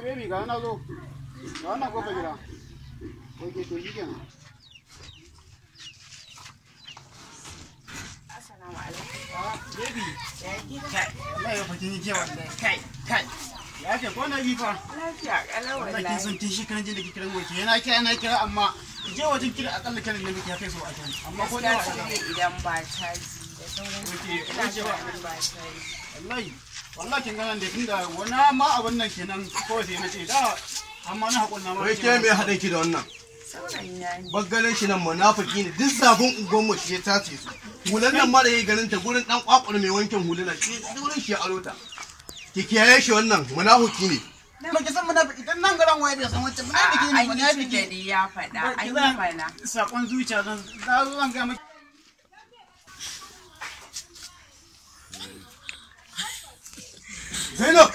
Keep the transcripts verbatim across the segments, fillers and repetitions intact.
baby ga na zo. Ga na kofa gida. Oke to shi kenan. Assalamu alaikum. Ah, baby. Ya gida. Kai, wallahi fa kin yi kewa wallahi. Kai, kai. Ya ce kwana biyu fa. Lafiya kalau wallahi. Wallahi kin san tun shekaran jin da kike kiran goke. Yana kira yana kira amma je wajen kira akalla kiran da muke ya kai so a kan. Amma ko da idan ba caji da sauran ina cewa ba caji. Wallahi, wallahi kin ganan da tunda wani ma abun nan kenan kawai sai na ce da amma na hakuri na ma. Wai ke me haɗin ki da wannan? Saurayin yayi. Baggalan shi nan munafiki ne duk zabun ungon mu shi ya tace su. Hulan nan ma da yayi ganin ta gurin dan kwakwar mai wankin huluna shi gurin shi ya aro ta. Ki kiyaye shi wannan munafiki ne. Ba ki san munafiki dan nan garan waye bai san wancan munafiki ne munafiki ne ya faɗa an yi mana. Sakon zuciya zan zan ga miki. Zainab.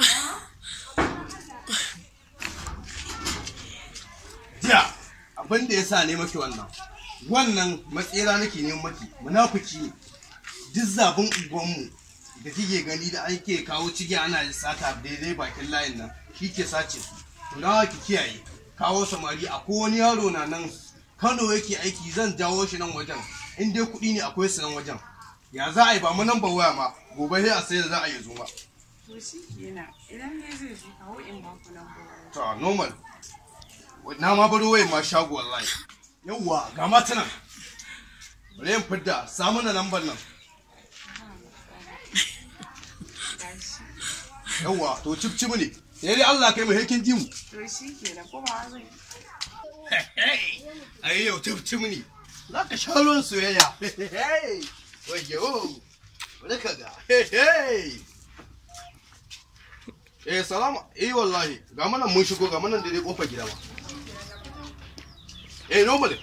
Ya, abin da yasa ne maki wannan. Wannan matsera nake neman maki, munafiki ne. Duk zabun ugon mu da kike gani da ake kawo cigi ana sata daidai bakin layin nan, shi ke sace su. To na ki kiyaye. Kawo samari akwai wani yaro na nan Kano yake aiki zan jawo shi nan wajen. In dai kuɗi ne akwai su nan wajen. Ya za a yi ba mu nan ba waya ma, gobe sai a sai da za a yi zo ma. To shi kenan idan ne zai zo kawo in ba ku nan ba. To normal. Na ma baro waye ma shago wallahi. Yawwa ga mata nan. Bari in fidda samu na lambar nan. Yawwa to cip ne. Sai dai Allah kai mu hekin jimu. To shi kenan ko ba zai. Ai yau cip ne. Zaka sha ruwan soyayya. Wayyo. Bari ka ga. Eh salama eh wallahi ga mana mun shigo ga mana daidai kofar gida ma eh normal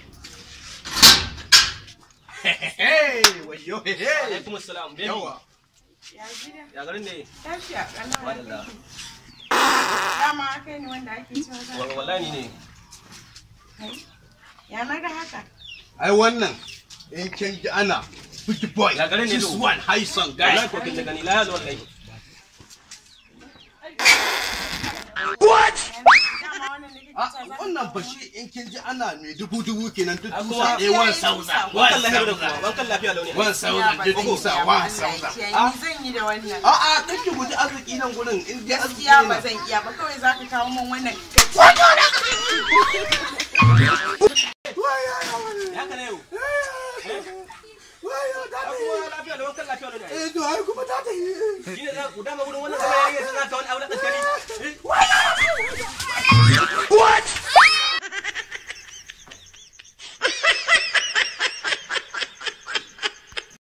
hey wayo hey alaikum assalam baby yawa Ya gida. ya garin ne Lafiya kalau. wallahi Dama kai ne wanda ake cewa. wallahi ne Ya naga haka. ai wannan in kin ji ana big boy ya garin ne this one high song guys wallahi ko kin da gani la ya wallahi what wannan bashi in kin ji ana mai dubu dubu kenan duk tusa eh one thousand one thousand wankan lafiya launi one thousand duk tusa one thousand Ni zan yi da wannan. a a kake guji arziki nan gurin in dai arziki Gaskiya ba ne zan iya ba kawai za ka kawo min wannan. ya kana yau wayo da abuwa lafiya da wankan lafiya launi eh to ai kuma ta ta yi shine za ku dama wurin wannan